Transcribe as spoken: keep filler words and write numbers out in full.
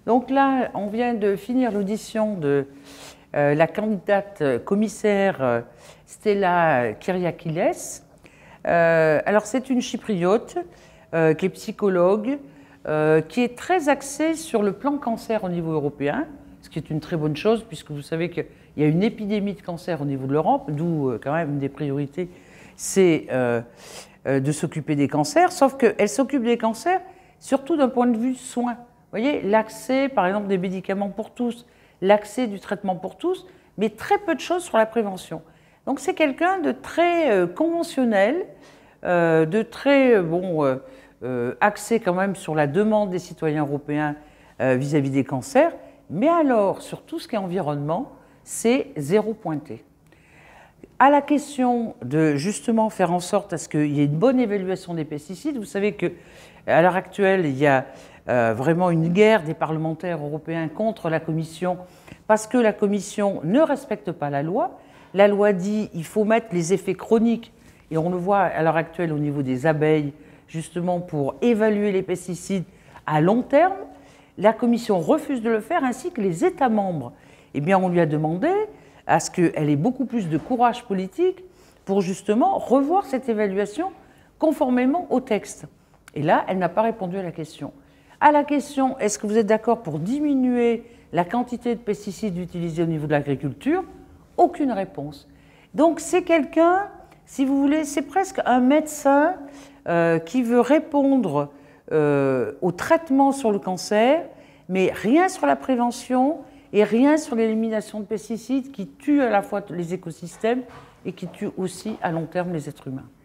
Donc là, on vient de finir l'audition de euh, la candidate commissaire euh, Stella Kyriakides. Euh, alors c'est une chypriote euh, qui est psychologue, euh, qui est très axée sur le plan cancer au niveau européen, ce qui est une très bonne chose puisque vous savez qu'il y a une épidémie de cancer au niveau de l'Europe, d'où euh, quand même une des priorités, c'est euh, euh, de s'occuper des cancers, sauf qu'elle s'occupe des cancers surtout d'un point de vue soin. Vous voyez, l'accès par exemple des médicaments pour tous, l'accès du traitement pour tous, mais très peu de choses sur la prévention. Donc c'est quelqu'un de très euh, conventionnel, euh, de très bon, euh, euh, axé quand même sur la demande des citoyens européens euh, vis-à-vis des cancers, mais alors sur tout ce qui est environnement, c'est zéro pointé. À la question de justement faire en sorte à ce qu'il y ait une bonne évaluation des pesticides, vous savez qu'à l'heure actuelle, il y a euh, vraiment une guerre des parlementaires européens contre la Commission parce que la Commission ne respecte pas la loi. La loi dit qu'il faut mettre les effets chroniques, et on le voit à l'heure actuelle au niveau des abeilles, justement pour évaluer les pesticides à long terme. La Commission refuse de le faire, ainsi que les États membres. Eh bien, on lui a demandé à ce qu'elle ait beaucoup plus de courage politique pour justement revoir cette évaluation conformément au texte. Et là, elle n'a pas répondu à la question. À la question, est-ce que vous êtes d'accord pour diminuer la quantité de pesticides utilisés au niveau de l'agriculture? Aucune réponse. Donc c'est quelqu'un, si vous voulez, c'est presque un médecin euh, qui veut répondre euh, au traitement sur le cancer, mais rien sur la prévention et rien sur l'élimination de pesticides qui tuent à la fois les écosystèmes et qui tuent aussi à long terme les êtres humains.